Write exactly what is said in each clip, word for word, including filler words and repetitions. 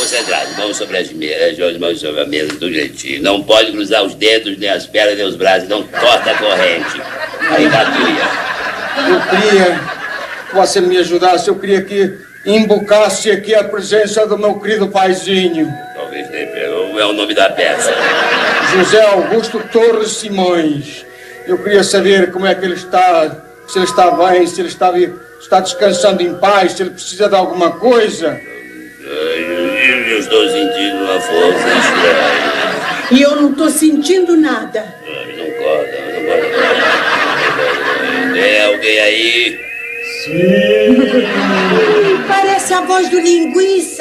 concentrado. Mãos sobre as mesas, as mãos sobre a mesa, do jeitinho. Não pode cruzar os dedos, nem as pernas, nem os braços. Não corta a corrente. Aí batia. Eu queria que você me ajudasse. Eu queria que embocasse aqui a presença do meu querido paizinho. Talvez nem é o nome da peça. José Augusto Torres Simões. Eu queria saber como é que ele está, se ele está bem, se ele está, está descansando em paz, se ele precisa de alguma coisa. Eu estou sentindo uma força estranha. E eu não estou sentindo nada. Não corta, não corta. Tem alguém aí? Sim. Parece a voz do Linguiça.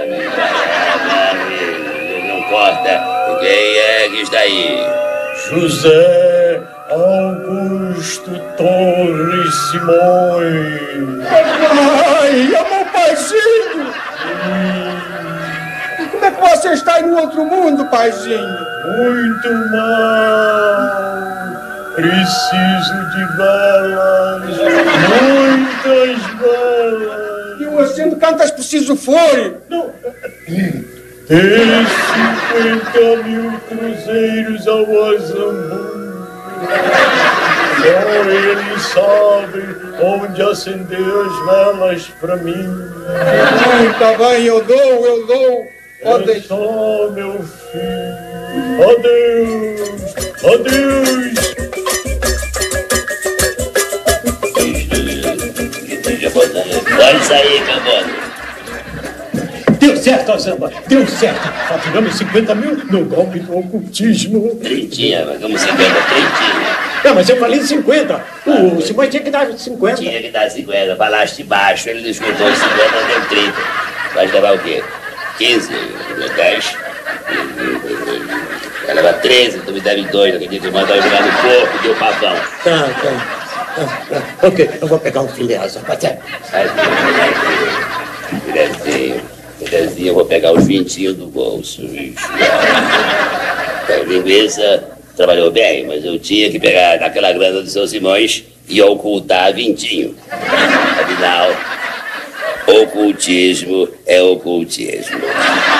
Não corta. Quem é que está aí? José Augusto Torres Simões. Ai, é meu paizinho. E como é que você está aí no outro mundo, paizinho? Muito mal. Preciso de velas. Muitas velas. E eu acendo quantas preciso for. Não. Tem cinquenta mil cruzeiros ao Azambu. Só ele sabe onde acender as velas para mim. Ai, tá bem, eu dou, eu dou. Pode é só, meu filho. Adeus, adeus. Pode sair, Cambona. Deu certo, Azamba, deu certo. Faturamos cinquenta mil no golpe do ocultismo. Trintinha, mas como cinquenta, trintinha. Não, mas eu falei cinquenta. O ah, Simões tinha que dar cinquenta. Tinha que dar cinquenta. Falaste baixo, ele descontou cinquenta, deu trinta. Vai levar o quê? quinze, dez. Vai levar treze, tu me deve dois. Naquele dia que eu mandava eu jogar no corpo, deu pavão. Tá, tá. Ah, ah, ok, eu vou pegar um filé, Azamba. Filézinho. Filézinho, eu vou pegar os vintinhos do bolso. A linguiça trabalhou bem, mas eu tinha que pegar naquela grana do seu Simões e ocultar vintinho. Afinal, ocultismo é ocultismo.